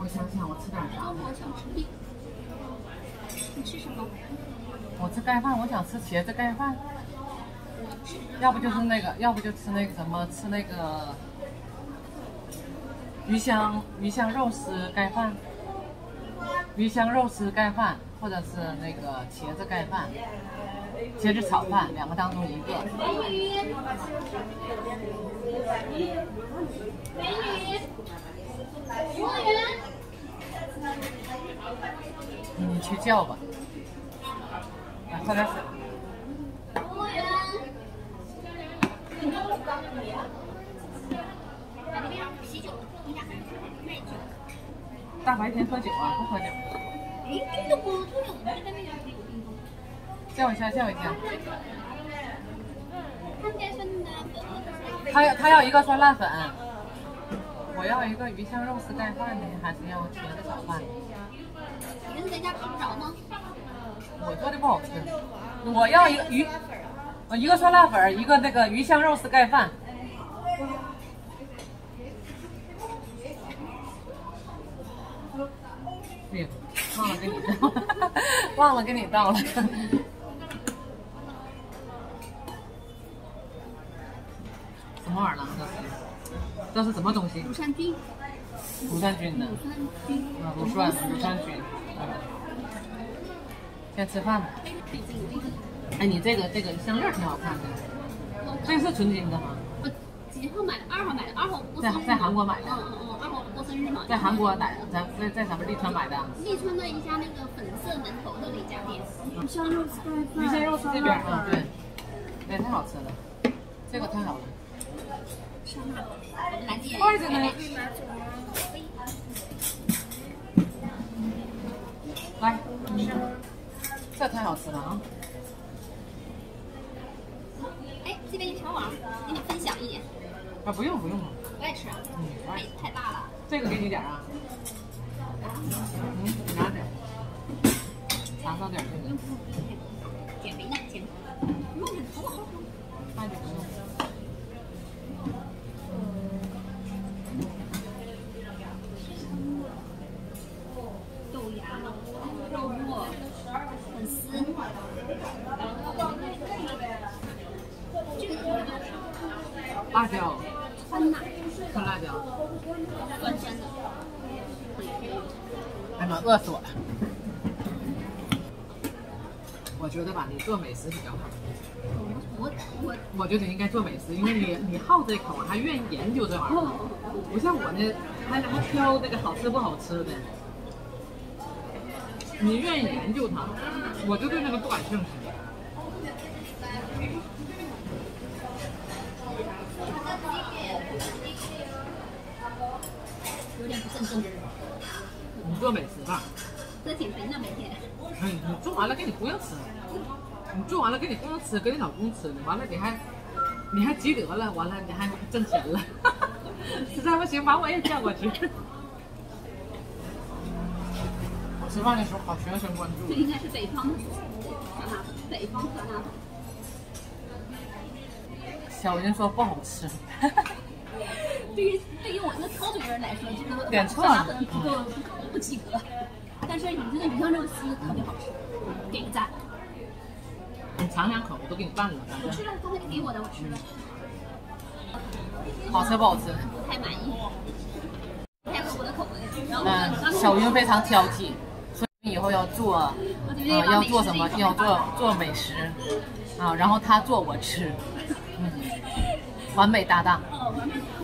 我想想，我吃点啥？ 我想吃面。你吃什么？ 我吃盖饭，我想吃茄子盖饭。要不就是那个，要不就吃那个什么，吃那个鱼香肉丝盖饭，鱼香肉丝盖饭，或者是那个茄子盖饭，茄子炒饭，两个当中一个。 美女，美女，服务员， 你去叫吧。来，喝点水。 服务员。啤酒，你家卖酒。 大白天喝酒啊？不喝酒。 哎，冰冻不都有吗？这边没有冰冻。 叫一下，叫一下。 看见酸辣粉。 他要一个酸辣粉，我要一个鱼香肉丝盖饭呢，还是要茄子炒饭？ 你是在家吃不着吗？ 我做的不好吃，我要一个一个酸辣粉，一个那个鱼香肉丝盖饭。哎呀，忘了给你倒了，忘了给你倒了。什么玩意儿呢？这是什么东西？ 乳酸菌。 乳酸菌的。乳酸菌。先吃饭吧。哎，你这个项链挺好看的，这个是纯金的吗？ 几号买的？2号买的，2号在韩国买的。 2号过生日嘛。 在韩国买的，在咱们利川买的。 利川的一家那个粉色门头的那家店。鱼香肉丝盖饭。 鱼香肉丝这边啊，对，哎，太好吃了，这个太好了。筷子呢？来，这太好吃了啊！ 哎，这边一条网，给你分享一点。 啊，不用了。 我爱吃啊。太大了。 这个给你点啊。你拿点。尝上点这个。 减肥呢，减肥。好。 快点用。 豆芽、肉末、粉丝。这个辣椒。 酸辣椒。酸的。 哎妈，饿死我了！我觉得吧，你做美食比较好。我觉得你应该做美食，因为你好这口，还愿意研究这玩意儿，不像我呢，还挑那个好吃不好吃的。你愿意研究它，我就对那个不感兴趣。 有点不正宗。 你做美食吧。 在减肥呢，每天。 哎，你做完了给你姑娘吃，你做完了给你姑娘吃，给你老公吃，完了你还积德了，完了你还挣钱了，实在不行把我也叫过去。我吃饭的时候好全神贯注。 这应该是北方的酸辣粉，北方酸辣粉。 小云说不好吃。 对于我这个挑嘴人来说，这个点错了， 不及格。但是你这个鱼香肉丝特别好吃，给个赞。 你尝2口，我都给你拌了。 我吃了，刚才你给我的，我吃了。 好吃不好吃？ 不太满意，不太合我的口味。然后小云非常挑剔，所以以后要做，要做什么？要做美食啊，然后他做我吃，完美搭档。